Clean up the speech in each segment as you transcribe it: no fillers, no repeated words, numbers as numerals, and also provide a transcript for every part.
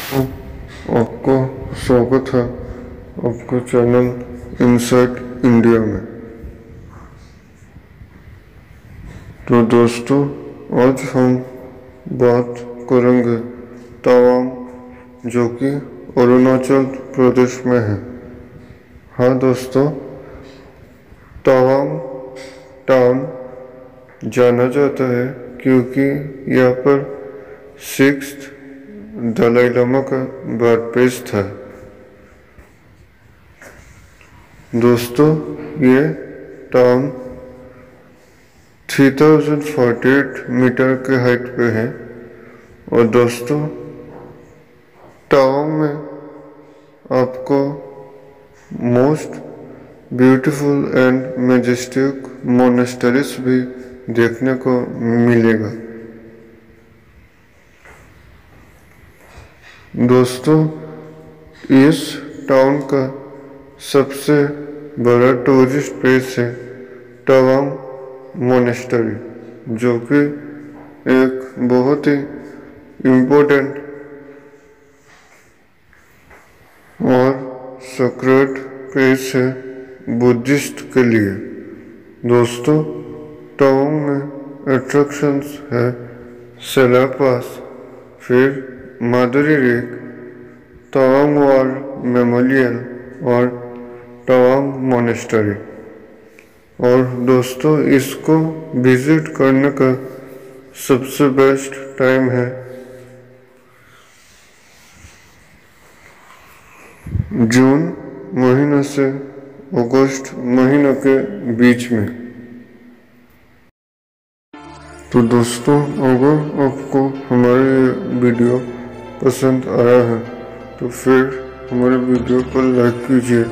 आपका स्वागत है आपके चैनल इनसाइड इंडिया में। तो दोस्तों, आज हम बात करेंगे तवांग, जो कि अरुणाचल प्रदेश में है। हाँ दोस्तों, तवांग टाउन जाना जाता है क्योंकि यहाँ पर 6th दलाई लामा का बर्थ प्लेस था। दोस्तों, ये टाउन 3048 मीटर के हाइट पे है। और दोस्तों, टाउन में आपको most beautiful and majestic monasteries भी देखने को मिलेगा। दोस्तों, इस टाउन का सबसे बड़ा टूरिस्ट प्लेस है तवांग मोनेस्टरी, जो कि एक बहुत ही इम्पोर्टेंट और सेक्रेट प्लेस है बुद्धिस्ट के लिए। दोस्तों, तवांग में अट्रैक्शंस है सेला पास, फिर Madhuri lake, Tawang war memorial और तवांग मोनेस्टरी। और दोस्तों, इसको विजिट करने का सबसे बेस्ट टाइम है जून महीना से अगस्त महीना के बीच में। तो दोस्तों, अगर आपको हमारे ये वीडियो पसंद आया है तो फिर हमारे वीडियो को लाइक कीजिए।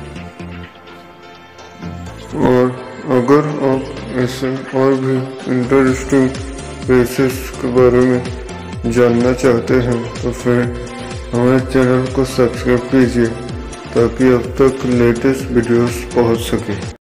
और अगर आप ऐसे और भी इंटरेस्टिंग प्लेसेस के बारे में जानना चाहते हैं तो फिर हमारे चैनल को सब्सक्राइब कीजिए ताकि अब तक लेटेस्ट वीडियोस पहुंच सके।